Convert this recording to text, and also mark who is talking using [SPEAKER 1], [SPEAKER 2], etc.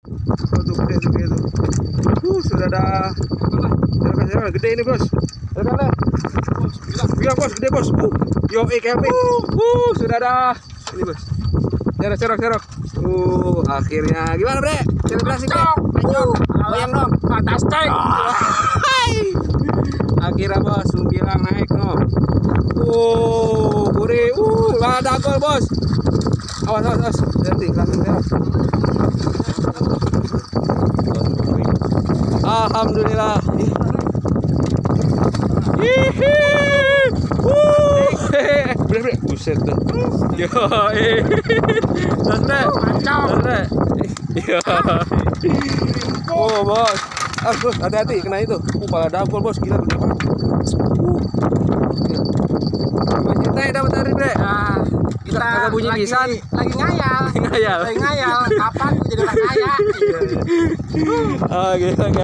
[SPEAKER 1] Oh, tuh gede tuh, gede tuh. Sudah ada. Jangan gede ini bos. Jangan. Iya bos, gede bos. Yo ikan. Sudah ada. Ini bos. Cerok. Akhirnya gimana bre? Selebrasi bre. Goyang dong.
[SPEAKER 2] Fantastik.
[SPEAKER 1] Akhirnya bos, bilang naik no. Gurih. Ada gol bos. Awas. Nanti langsung ya. Alhamdulillah. Bre. Buset dah. Yo. Bre. Yo. Oh, bos. Bos, hati-hati kena itu. Pala dapur bos, gila gede banget. Kita dapat hari bre.
[SPEAKER 2] Kita
[SPEAKER 1] agak bunyi pisan.
[SPEAKER 2] Lagi ngayal. Kapan jadi orang kaya?
[SPEAKER 1] Oke.